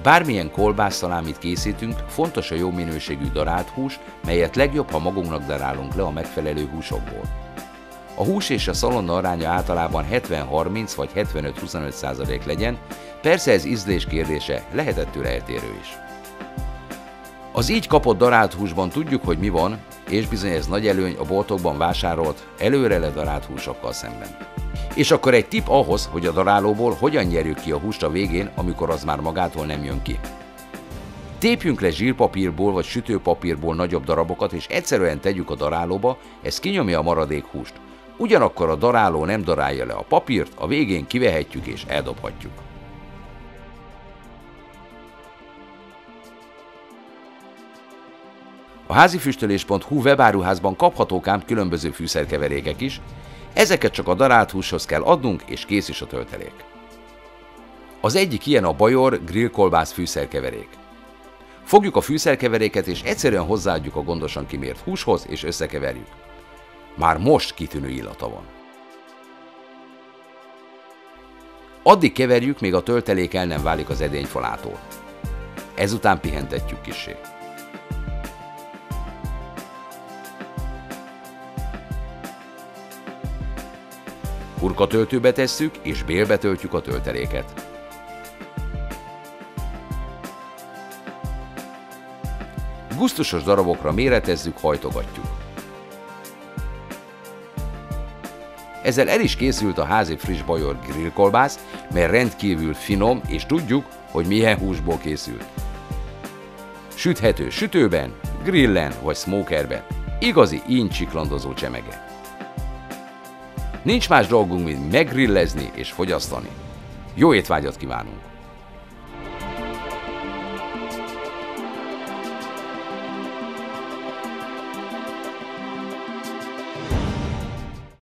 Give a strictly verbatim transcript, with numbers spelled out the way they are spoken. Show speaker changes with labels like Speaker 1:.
Speaker 1: Bármilyen kolbászszalámit készítünk, fontos a jó minőségű darált hús, melyet legjobb, ha magunknak darálunk le a megfelelő húsokból. A hús és a szalonna aránya általában hetven harminc vagy hetvenöt huszonöt százalék legyen, persze ez ízlés kérdése, lehet ettől eltérő is. Az így kapott darált húsban tudjuk, hogy mi van, és bizony ez nagy előny a boltokban vásárolt, előre ledarált húsokkal szemben. És akkor egy tipp ahhoz, hogy a darálóból hogyan nyerjük ki a húst a végén, amikor az már magától nem jön ki. Tépjünk le zsírpapírból vagy sütőpapírból nagyobb darabokat, és egyszerűen tegyük a darálóba, ez kinyomja a maradék húst. Ugyanakkor a daráló nem darálja le a papírt, a végén kivehetjük és eldobhatjuk. A házifüstölés pont hu webáruházban kaphatók ám különböző fűszerkeverékek is, ezeket csak a darált húshoz kell adnunk, és kész is a töltelék. Az egyik ilyen a Bajor grillkolbász fűszerkeverék. Fogjuk a fűszerkeveréket, és egyszerűen hozzáadjuk a gondosan kimért húshoz, és összekeverjük. Már most kitűnő illata van. Addig keverjük, még a töltelék el nem válik az edényfalától. Ezután pihentetjük kissé. Hurkatöltőbe tesszük, és bélbe töltjük a tölteléket. Gusztusos darabokra méretezzük, hajtogatjuk. Ezzel el is készült a házi friss Bajor grillkolbász, mely rendkívül finom, és tudjuk, hogy milyen húsból készült. Süthető sütőben, grillen vagy smokerben. Igazi íncsiklandozó csemege. Nincs más dolgunk, mint meggrillezni és fogyasztani. Jó étvágyat kívánunk!